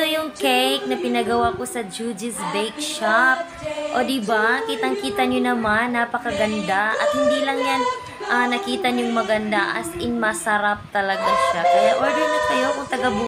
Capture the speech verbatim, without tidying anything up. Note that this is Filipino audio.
ito yung cake na pinagawa ko sa jojies bakeshop. O diba, kitang-kita nyo naman, napakaganda. At hindi lang yan ah, nakita nyo maganda, as in masarap talaga siya. Kaya order na kayo kung taga